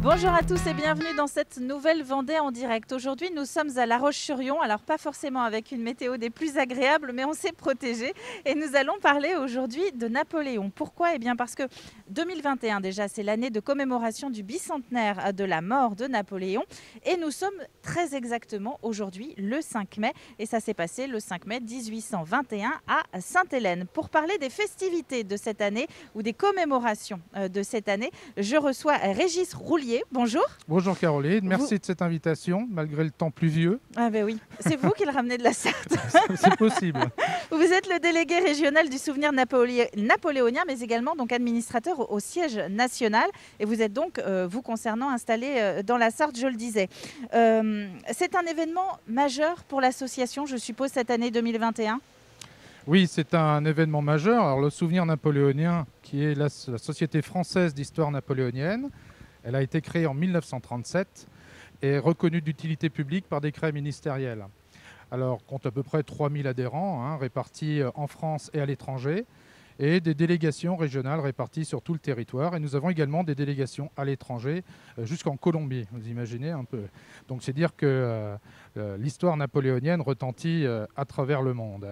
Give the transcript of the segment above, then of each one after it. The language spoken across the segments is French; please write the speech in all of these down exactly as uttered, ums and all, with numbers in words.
Bonjour à tous et bienvenue dans cette nouvelle Vendée en direct. Aujourd'hui, nous sommes à La Roche-sur-Yon. Alors, pas forcément avec une météo des plus agréables, mais on s'est protégé. Et nous allons parler aujourd'hui de Napoléon. Pourquoi ? Eh bien, parce que deux mille vingt et un, déjà, c'est l'année de commémoration du bicentenaire de la mort de Napoléon. Et nous sommes très exactement aujourd'hui, le cinq mai. Et ça s'est passé le cinq mai mille huit cent vingt et un à Sainte-Hélène. Pour parler des festivités de cette année ou des commémorations de cette année, je reçois Régis Roulier. Bonjour. Bonjour Caroline, merci vous... de cette invitation, malgré le temps pluvieux. Ah ben oui, c'est vous qui le ramenez de la Sarthe. C'est possible. Vous êtes le délégué régional du souvenir napolé... napoléonien, mais également donc administrateur au, au siège national. Et vous êtes donc, euh, vous concernant, installé euh, dans la Sarthe, je le disais. Euh, c'est un événement majeur pour l'association, je suppose, cette année deux mille vingt et un. Oui, c'est un événement majeur. Alors, le souvenir napoléonien, qui est la, la Société française d'histoire napoléonienne, elle a été créée en mille neuf cent trente-sept et reconnue d'utilité publique par décret ministériel. Alors, compte à peu près trois mille adhérents, hein, répartis en France et à l'étranger, et des délégations régionales réparties sur tout le territoire. Et nous avons également des délégations à l'étranger, euh, jusqu'en Colombie, vous imaginez un peu. Donc, c'est dire que euh, euh, l'histoire napoléonienne retentit euh, à travers le monde.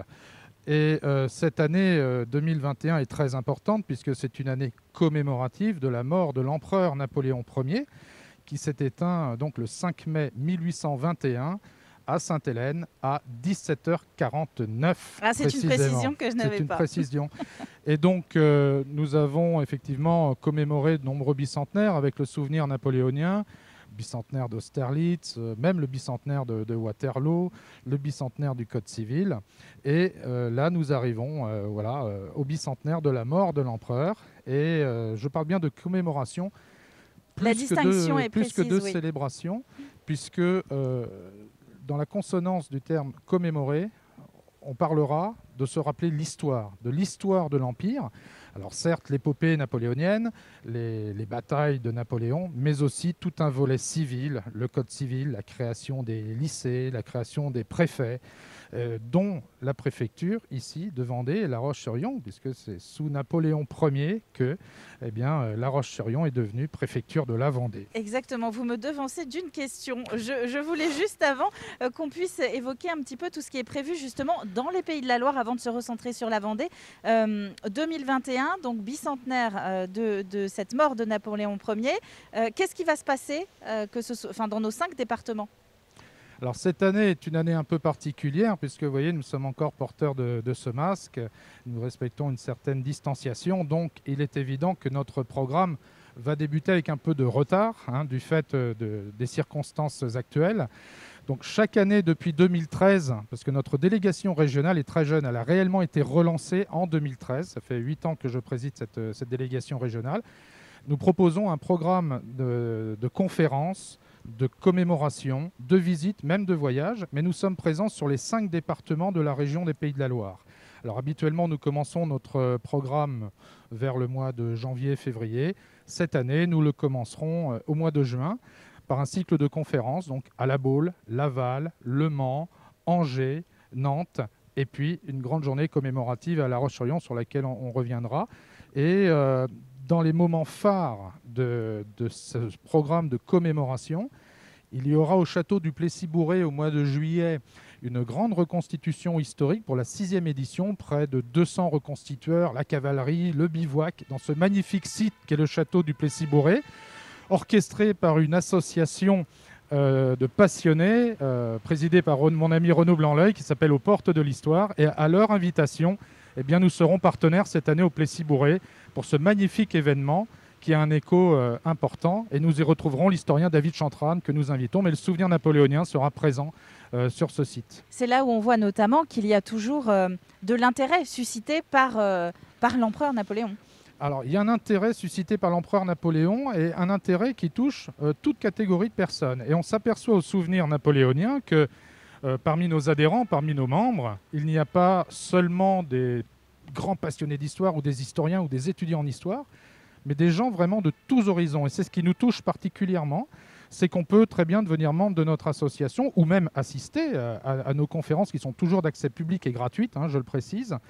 Et euh, cette année euh, deux mille vingt et un est très importante puisque c'est une année commémorative de la mort de l'empereur Napoléon Ier qui s'est éteint euh, donc le cinq mai mille huit cent vingt et un à Sainte-Hélène à dix-sept heures quarante-neuf. Ah, c'est une précision que je n'avais pas. C'est une précision. Et donc euh, nous avons effectivement commémoré de nombreux bicentenaires avec le souvenir napoléonien, bicentenaire d'Austerlitz, euh, même le bicentenaire de, de Waterloo, le bicentenaire du Code civil. Et euh, là, nous arrivons euh, voilà, euh, au bicentenaire de la mort de l'empereur. Et euh, je parle bien de commémoration plus la que distinction de, est plus précise, que de oui. célébration, puisque euh, dans la consonance du terme commémorer, on parlera de se rappeler l'histoire, de l'histoire de l'Empire. Alors certes, l'épopée napoléonienne, les, les batailles de Napoléon, mais aussi tout un volet civil, le Code civil, la création des lycées, la création des préfets, euh, dont la préfecture ici de Vendée et La Roche-sur-Yon, puisque c'est sous Napoléon Ier que eh bien, euh, La Roche-sur-Yon est devenue préfecture de la Vendée. Exactement, vous me devancez d'une question. Je, je voulais juste avant euh, qu'on puisse évoquer un petit peu tout ce qui est prévu justement dans les Pays de la Loire avant de se recentrer sur la Vendée. Euh, deux mille vingt et un, donc bicentenaire euh, de, de cette mort de Napoléon Ier. Euh, Qu'est-ce qui va se passer euh, que ce soit, enfin, dans nos cinq départements ? Alors cette année est une année un peu particulière puisque vous voyez, nous sommes encore porteurs de, de ce masque, nous respectons une certaine distanciation, donc il est évident que notre programme va débuter avec un peu de retard hein, du fait de, des circonstances actuelles. Donc chaque année depuis deux mille treize, parce que notre délégation régionale est très jeune, elle a réellement été relancée en deux mille treize, ça fait huit ans que je préside cette, cette délégation régionale, nous proposons un programme de, de conférences, de commémoration, de visites, même de voyages, mais nous sommes présents sur les cinq départements de la région des Pays de la Loire. Alors habituellement, nous commençons notre programme vers le mois de janvier-février. Cette année, nous le commencerons au mois de juin par un cycle de conférences, donc à La Baule, Laval, Le Mans, Angers, Nantes, et puis une grande journée commémorative à La Roche-sur-Yon sur laquelle on, on reviendra. Et euh, dans les moments phares de, de ce programme de commémoration, il y aura au château du Plessis-Bourré au mois de juillet une grande reconstitution historique pour la sixième édition, près de deux cents reconstitueurs, la cavalerie, le bivouac, dans ce magnifique site qu'est le château du Plessis-Bourré, orchestré par une association euh, de passionnés, euh, présidée par mon ami Renaud Blanc-L'Oeil, qui s'appelle Aux Portes de l'Histoire. Et à leur invitation, eh bien, nous serons partenaires cette année au Plessis-Bourré pour ce magnifique événement qui a un écho euh, important. Et nous y retrouverons l'historien David Chantrane que nous invitons, mais le souvenir napoléonien sera présent euh, sur ce site. C'est là où on voit notamment qu'il y a toujours euh, de l'intérêt suscité par, euh, par l'empereur Napoléon. Alors, il y a un intérêt suscité par l'empereur Napoléon et un intérêt qui touche euh, toute catégorie de personnes. Et on s'aperçoit au souvenir napoléonien que euh, parmi nos adhérents, parmi nos membres, il n'y a pas seulement des grands passionnés d'histoire ou des historiens ou des étudiants en histoire, mais des gens vraiment de tous horizons. Et c'est ce qui nous touche particulièrement, c'est qu'on peut très bien devenir membre de notre association ou même assister à, à nos conférences qui sont toujours d'accès public et gratuites, hein, je le précise,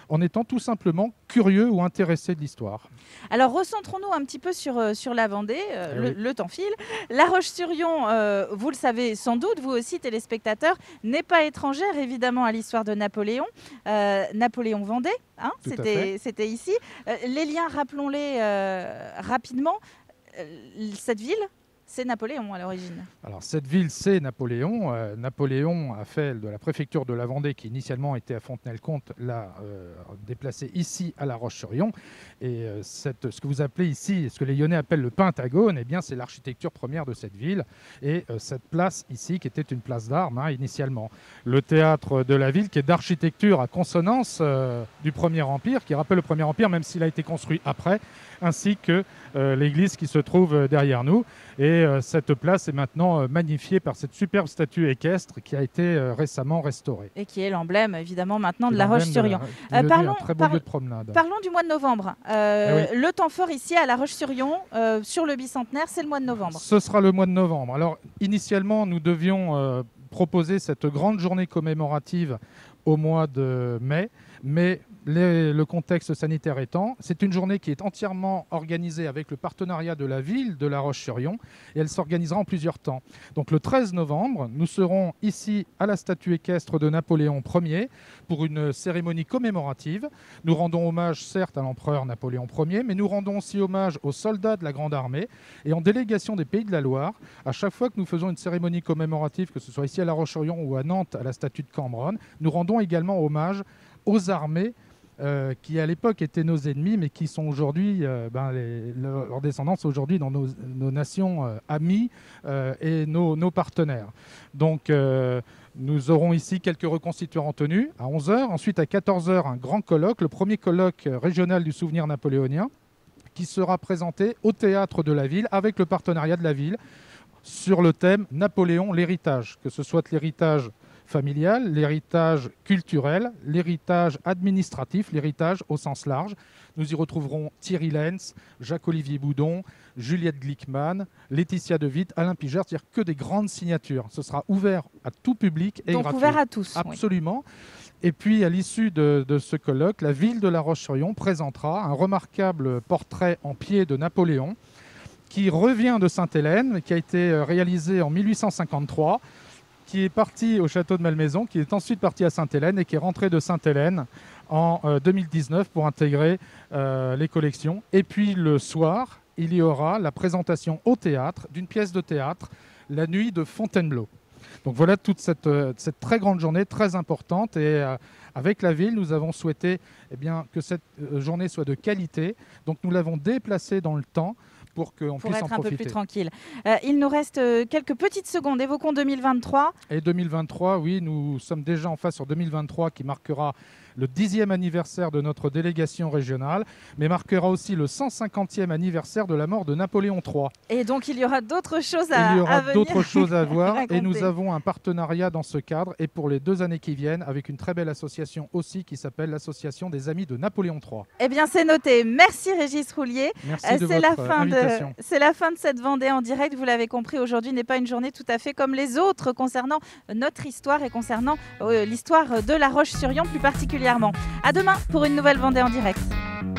en étant tout simplement curieux ou intéressé de l'histoire. Alors recentrons-nous un petit peu sur, euh, sur la Vendée, euh, Eh le, oui. le temps file. La Roche-sur-Yon, euh, vous le savez sans doute, vous aussi téléspectateurs, n'est pas étrangère évidemment à l'histoire de Napoléon. Euh, Napoléon Vendée, hein, Tout à c'était, fait. c'était ici. Euh, les liens, rappelons-les euh, rapidement. Euh, cette ville, c'est Napoléon à l'origine. Alors cette ville, c'est Napoléon. Euh, Napoléon a fait de la préfecture de la Vendée, qui initialement était à Fontenay-le-Comte, l'a euh, déplacé ici à La Roche-sur-Yon. Et euh, cette, ce que vous appelez ici, ce que les Lyonnais appellent le Pentagone, eh bien c'est l'architecture première de cette ville. Et euh, cette place ici, qui était une place d'armes hein, initialement. Le théâtre de la ville, qui est d'architecture à consonance euh, du Premier Empire, qui rappelle le Premier Empire, même s'il a été construit après, ainsi que euh, l'église qui se trouve derrière nous. Et euh, cette place est maintenant euh, magnifiée par cette superbe statue équestre qui a été euh, récemment restaurée. Et qui est l'emblème évidemment maintenant de C'est La l'emblème Roche-sur-Yon. de la- du Euh, lieu-dit, parlons, un très beau par- lieu de promenade. Parlons du mois de novembre. Euh, Eh Le temps fort ici à La Roche-sur-Yon, euh, sur le bicentenaire, c'est le mois de novembre. Ce sera le mois de novembre. Alors, initialement, nous devions euh, proposer cette grande journée commémorative au mois de mai, mais les- le contexte sanitaire étant, c'est une journée qui est entièrement organisée avec le partenariat de la ville de La Roche-sur-Yon et elle s'organisera en plusieurs temps. Donc le treize novembre, nous serons ici à la statue équestre de Napoléon Ier pour une cérémonie commémorative. Nous rendons hommage certes à l'empereur Napoléon Ier, mais nous rendons aussi hommage aux soldats de la Grande Armée et en délégation des Pays de la Loire, à chaque fois que nous faisons une cérémonie commémorative, que ce soit ici à La Roche-sur-Yon ou à Nantes à la statue de Cambronne, nous rendons également hommage aux armées euh, qui à l'époque étaient nos ennemis, mais qui sont aujourd'hui, euh, ben, les- le- leurs descendants sont aujourd'hui dans nos, nos nations euh, amies euh, et nos, nos partenaires. Donc euh, nous aurons ici quelques reconstituants en tenue à onze heures. Ensuite à quatorze heures, un grand colloque, le premier colloque régional du souvenir napoléonien, qui sera présenté au théâtre de la ville avec le partenariat de la ville sur le thème Napoléon, l'héritage, que ce soit l'héritage familial, l'héritage culturel, l'héritage administratif, l'héritage au sens large. Nous y retrouverons Thierry Lenz, Jacques-Olivier Boudon, Juliette Glickman, Laetitia De Witt, Alain Piger, c'est-à-dire que des grandes signatures. Ce sera ouvert à tout public et Donc gratuit. ouvert à tous. Oui. Absolument. Et puis, à l'issue de, de ce colloque, la ville de La Roche-sur-Yon présentera un remarquable portrait en pied de Napoléon qui revient de Sainte-Hélène, qui a été réalisé en mille huit cent cinquante-trois, qui est parti au château de Malmaison, qui est ensuite parti à Sainte-Hélène et qui est rentré de Sainte-Hélène en euh, deux mille dix-neuf pour intégrer euh, les collections. Et puis le soir, il y aura la présentation au théâtre d'une pièce de théâtre, La Nuit de Fontainebleau. Donc voilà toute cette, euh, cette très grande journée, très importante. Et euh, avec la ville, nous avons souhaité eh bien, que cette euh, journée soit de qualité. Donc nous l'avons déplacée dans le temps pour qu'on Pour puisse en être un peu profiter. plus tranquille. Euh, il nous reste euh, quelques petites secondes. Évoquons deux mille vingt-trois. Et deux mille vingt-trois, oui, nous sommes déjà en phase sur deux mille vingt-trois qui marquera le dixième anniversaire de notre délégation régionale, mais marquera aussi le cent cinquantième anniversaire de la mort de Napoléon trois. Et donc, il y aura d'autres choses à, Il y à aura venir d'autres choses à voir raconter. et nous avons un partenariat dans ce cadre et pour les deux années qui viennent avec une très belle association aussi qui s'appelle l'Association des Amis de Napoléon trois. Eh bien, c'est noté. Merci Régis Roulier. Merci Euh, de c'est la votre fin de, invitation. c'est la fin de cette Vendée en direct. Vous l'avez compris, aujourd'hui n'est pas une journée tout à fait comme les autres concernant notre histoire et concernant euh, l'histoire de La Roche-sur-Yon plus particulièrement. À demain pour une nouvelle Vendée en direct.